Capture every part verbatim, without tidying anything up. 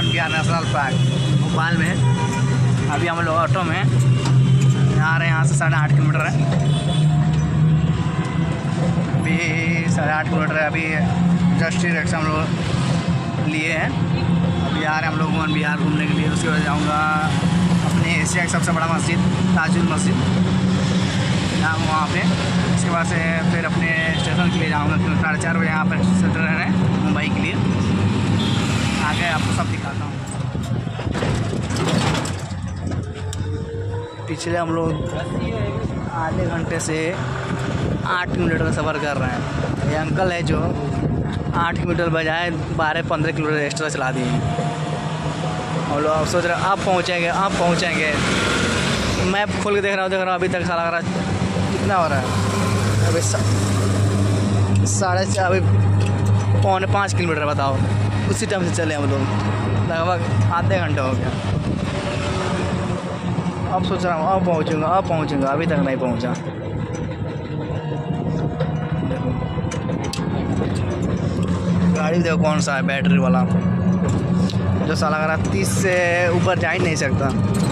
Bihar national park Bhopal में है। अभी हम लोग ऑटो में आ रहे हैं, यहाँ से साढ़े आठ किलोमीटर है। अभी साढ़े आठ किलोमीटर है। अभी जस्ट रिक्शा हम लोग लिए हैं। अभी आ रहे हैं हम लोग वन बिहार घूमने के लिए। उसके बाद जाऊँगा अपने एशिया का सबसे बड़ा मस्जिद ताजुल मस्जिद, यहाँ वहाँ पे। उसके बाद से फिर अपने स्टेशन के लिए जाऊँगा, क्योंकि साढ़े चार बजे यहाँ पर सेंटर है मुंबई के लिए। आगे आपको सब दिखाता हूँ। पिछले हम लोग आधे घंटे से आठ किलोमीटर का सफ़र कर रहे हैं। ये अंकल है जो आठ किलोमीटर बजाय बारह पंद्रह किलोमीटर एक्स्ट्रा चला दिए हैं। और लोग सोच रहे अब पहुँचेंगे अब पहुँचेंगे। मैप खोल के देख रहा हूँ देख रहा हूँ अभी तक साला लग रहा कितना हो रहा है। अभी साढ़े चार अभी पौने पाँच किलोमीटर बताओ। उसी टाइम से चले हम लोग, लगभग आधे घंटे हो गया। अब सोच रहा हूँ अब पहुँचूँगा अब पहुँचूँगा अभी तक नहीं पहुँचा। गाड़ी देखो कौन सा है, बैटरी वाला, जो साला लग रहा तीस से ऊपर जा ही नहीं सकता।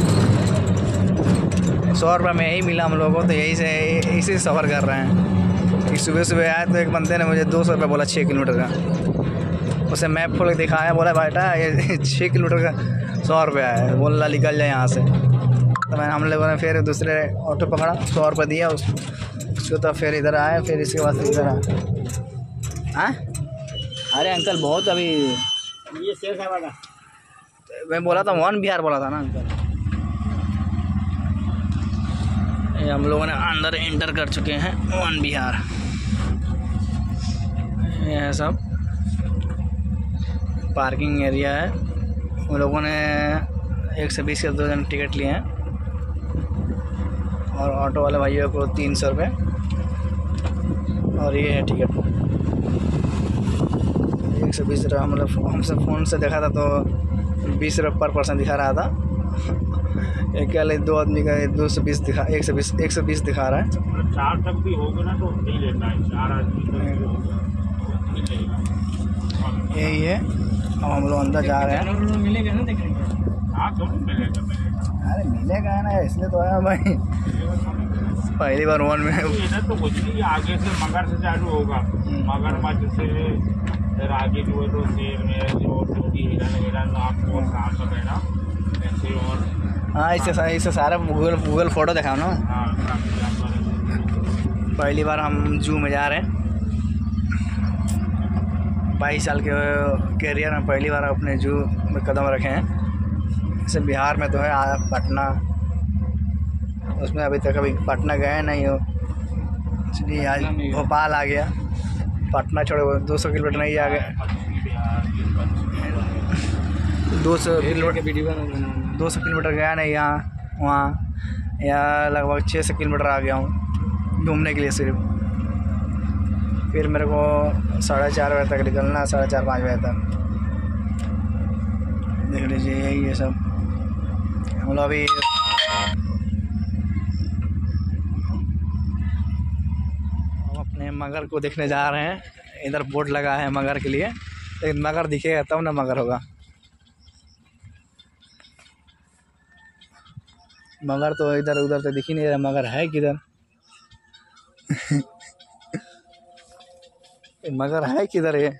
सौ रुपये में यही मिला हम लोगों को, तो यही से इसी से सफ़र कर रहे हैं। कि सुबह सुबह आया तो एक बंदे ने मुझे दो सौ रुपये बोला छः किलोमीटर का। उसे मैप खोल के दिखाया, बोला बेटा ये छः किलोमीटर का सौ रुपया है, बोला निकल जाए यहाँ से। तो मैंने हम लोगों ने फिर दूसरे ऑटो पकड़ा, सौ रुपये दिया उस उसको, तो फिर इधर आए। फिर इसके बाद इधर आए। हाँ अरे अंकल बहुत अभी ये शेर साहब का मैं बोला था वन बिहार बोला था ना अंकल। ये हम लोगों ने अंदर एंटर कर चुके हैं वन बिहार। ये है सब पार्किंग एरिया है। उन लोगों ने एक सौ बीस के दो जन टिकट लिए हैं और ऑटो वाले भाइयों को तीन सौ रुपये। और ये है टिकट एक सौ बीस रुपये। मतलब हमसे फ़ोन से देखा था तो बीस रुपये पर पर्सन दिखा रहा था। अकेले दो आदमी का दो सौ बीस दिखा एक सौ बीस एक सौ बीस दिखा रहा है। चार तक भी होगा ना तो नहीं लेता है, चार आदमी यही है। अब हम लोग अंदर जा रहे हैं। मिलेगा ना देखने को। हाँ तो मिलेगा अरे मिलेगा ना, इसलिए तो है भाई। पहली बार वन में इधर तो कुछ नहीं, आगे से मगर से चालू होगा। मगरमच्छ से फिर आगे जो है तो शेर में जो छोटी हिरन हिरन आपको सांप वगैरह ऐसे। और हाँ इससे इससे सारा गूगल गूगल फ़ोटो दिखाओ ना। हाँ पहली बार हम जू में जा रहे हैं। बाईस साल के कैरियर में पहली बार अपने जू में कदम रखे हैं। जैसे बिहार में तो है पटना, उसमें अभी तक कभी पटना गए नहीं हो, इसलिए आज भोपाल आ गया। पटना छोड़ो दो सौ किलोमीटर नहीं आ गए, दो सौ किलोमीटर दो सौ किलोमीटर गया नहीं यहाँ वहाँ, यहाँ लगभग छः सौ किलोमीटर आ गया हूँ घूमने के लिए सिर्फ। फिर मेरे को साढ़े चार बजे तक निकलना, साढ़े चार पाँच बजे तक। देख लीजिए यही है सब। हम लोग अभी हम अपने मगर को देखने जा रहे हैं। इधर बोर्ड लगा है मगर के लिए, लेकिन मगर दिखेगा तब ना मगर होगा। मगर तो इधर उधर तो दिख ही नहीं रहा, मगर है किधर? मगर है किधर? ये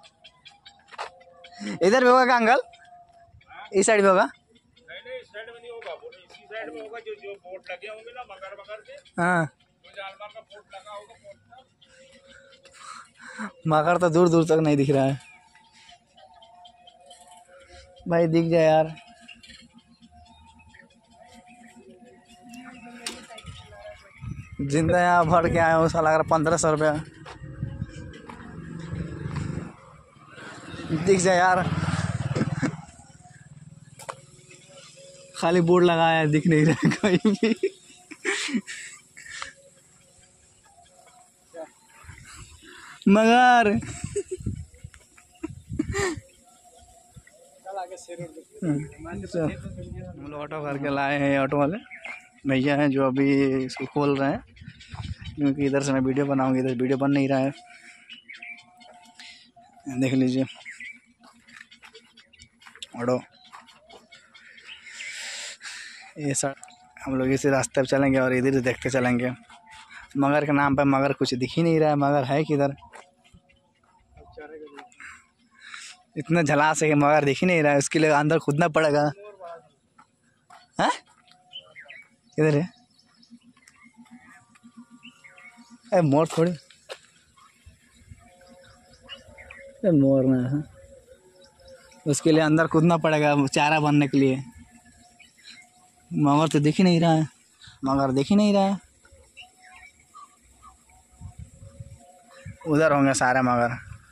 इधर भी होगा क्या अंकल? इस साइड भी होगा? नहीं नहीं इस साइड में नहीं होगा, इसी साइड में होगा। जो जो बोर्ड लगे होंगे ना मगर मगर के, हाँ जो जानवर का बोर्ड लगा होगा बोर्ड का। मगर तो दूर दूर तक नहीं दिख रहा है भाई, दिख जाए यार। जिंदा यहाँ भर के आया हूँ, साला लग रहा पंद्रह सौ रुपया। दिख जाए यार। खाली बोर्ड लगाया है, दिख नहीं रहा कहीं भी। मगर हम लोग ऑटो करके लाए हैं। ऑटो वाले भैया हैं जो अभी इसको खोल रहे हैं, क्योंकि इधर से मैं वीडियो बनाऊंगी, इधर वीडियो बन नहीं रहा है। देख लीजिए ऑटो। ये सर हम लोग इसी रास्ते पे चलेंगे और इधर देखते चलेंगे। मगर के नाम पे मगर कुछ दिख ही नहीं रहा है, मगर है किधर? इतना झलास है कि मगर दिख ही नहीं रहा है, उसके लिए अंदर कूदना पड़ेगा। हैं किधर है? ए मोर थोड़ी, ए मोर में है, उसके लिए अंदर कूदना पड़ेगा चारा बनने के लिए। मगर तो दिख ही नहीं रहा है, मगर दिख ही नहीं रहा है। उधर होंगे सारे मगर।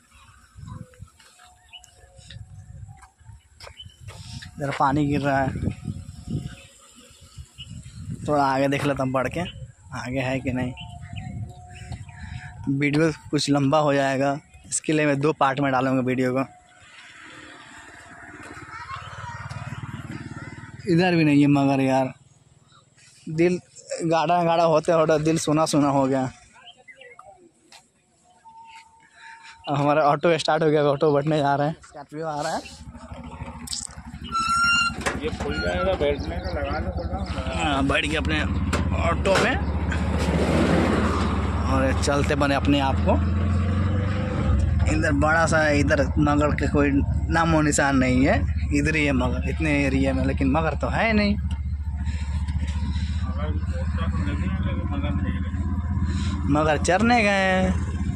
इधर पानी गिर रहा है, थोड़ा आगे देख लेता हूँ बढ़ के, आगे है कि नहीं। वीडियो कुछ लंबा हो जाएगा, इसके लिए मैं दो पार्ट में डालूंगा वीडियो को। इधर भी नहीं है मगर यार, दिल गाढ़ा गाढ़ा होते होते दिल सुना सुना हो गया। अब हमारा ऑटो स्टार्ट हो गया, ऑटो बैठने जा रहा है, स्कॉर्पियो आ रहा है। ये खुल जाएगा, बैठने का लगा लो थोड़ा। हाँ बैठ गए अपने ऑटो में और चलते बने अपने आप को। इधर बड़ा सा, इधर मगर के कोई नामो निशान नहीं है, इधर ही है मगर इतने एरिया में, लेकिन मगर तो है नहीं। मगर चरने गए,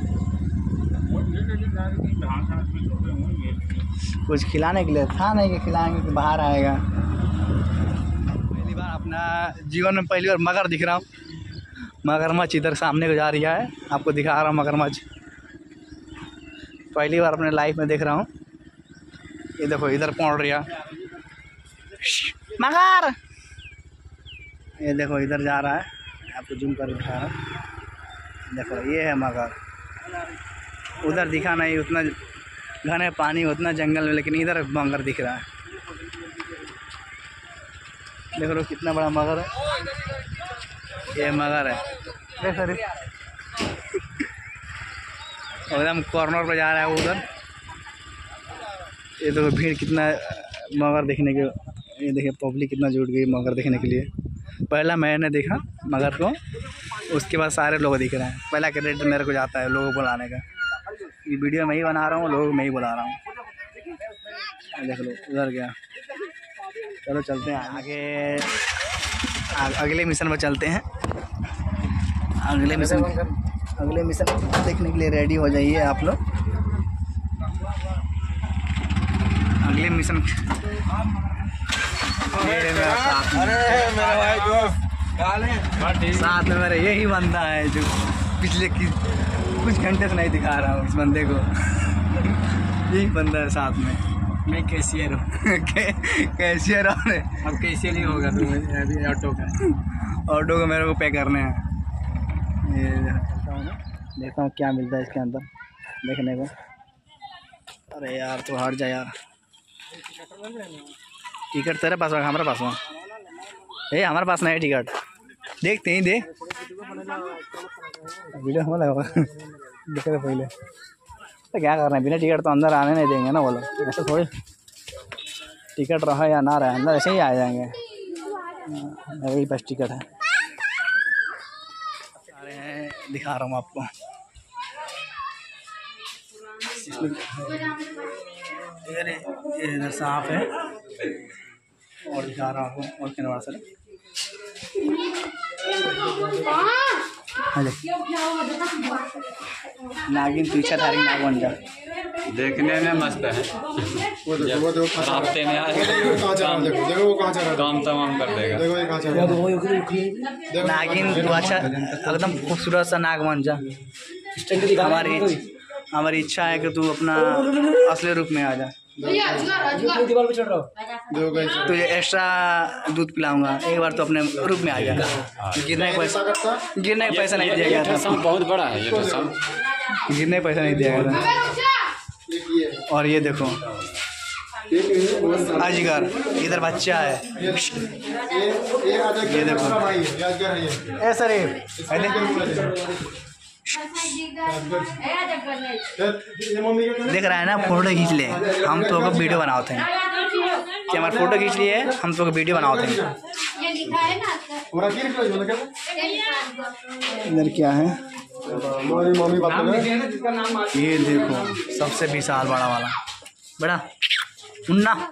कुछ खिलाने के लिए था नहीं कि खिलाएंगे कि बाहर आएगा। पहली बार अपना जीवन में पहली बार मगर दिख रहा हूँ। मगरमच्छ इधर सामने को जा रहा है, आपको दिखा रहा हूँ मगरमच्छ। पहली बार अपने लाइफ में देख रहा हूँ। ये देखो इधर पहुँच रहा मगर, ये देखो इधर जा रहा है, आपको जूम कर दिखा रहा हूँ। देखो ये है मगर, उधर दिखा नहीं, उतना घने पानी उतना जंगल में, लेकिन इधर मगर दिख रहा है। देख लो कितना बड़ा मगर है, ये मगर है। देख सर एकदम कॉर्नर पे जा रहा है उधर। ये देखो भीड़ कितना मगर देखने के, ये देखिए पब्लिक कितना जुट गई मगर देखने के लिए। पहला मैंने देखा मगर को, उसके बाद सारे लोग दिख रहे हैं। पहला क्रेडिट मेरे को जाता है लोगों को बुलाने का। ये वीडियो मैं ही बना रहा हूँ, लोग मैं ही बुला रहा हूँ। देख लो उधर गया। चलो चलते हैं आगे, अगले मिशन पर चलते हैं। अगले मिशन अगले मिशन देखने के लिए रेडी हो जाइए आप लोग। अगले मिशन मेरे मेरा साथ में, अरे मेरा भाई दोस्त साथ में मेरा यही बंदा है जो पिछले की कुछ घंटे से नहीं दिखा रहा हूँ इस बंदे को। यही बंदा है साथ में। मैं कैशियर हूँ। कैशियर और अब कैशियर ही होगा तो अभी ऑटो का ऑटो को मेरे को पे करने हैं। ये चलता हूँ, देखता हूँ क्या मिलता है इसके अंदर देखने को। अरे यार तो हट जा यार, टिकट तेरे पास है, हमारे पास है? ए हमारे पास नहीं है टिकट, देखते ही देख वीडियो हमारा होगा देखे तो पहले। तो क्या कर रहे हैं, बिना टिकट तो अंदर आने नहीं देंगे ना वो लोग। ऐसे थोड़ी टिकट रहे या ना रहे, अंदर ऐसे ही आ जाएंगे। मेरे पास टिकट है, सारे हैं, दिखा रहा हूँ आपको। इधर सांप है और दिखा रहा हूँ आपको, और किनारा सर नागिन पीछे धारी नाग बन जा। देखने में मस्त है, वो देखो वो देखो रास्ते में देखो कहाँ जा रहा है, देखो देखो वो कहाँ जा रहा है, काम तमाम कर देगा। देखो ये कहाँ जा रहा है। नागिन तू अच्छा एकदम खूबसूरत सा नाग बन जा। हमारी हमारी इच्छा है कि तू अपना असली रूप में आ जा। देखो गाइस, तुझे एक्स्ट्रा दूध पिलाऊंगा, एक बार तो अपने रूप में आ जा। गिरने का पैसा गिरने का पैसा नहीं दिया गया था, सांप बहुत बड़ा है ये तो सांप, गिरने का पैसा नहीं दिया गया था। और ये देखो अजगर, इधर बच्चा है, ये ये देखो भाई यादगार है ये। ए सर ये मम्मी के देख रहा है ना, फोटो खींच ले, हम तो वीडियो बनाते हैं। कि हमारी फ़ोटो खींच ली है, हम तो वीडियो बनाओ थे। ये लिखा है ना पूरा की निकला जो लगा इधर क्या है, हमारी मम्मी बात कर ये देखो सबसे विशाल बड़ा वाला बड़ा मुन्ना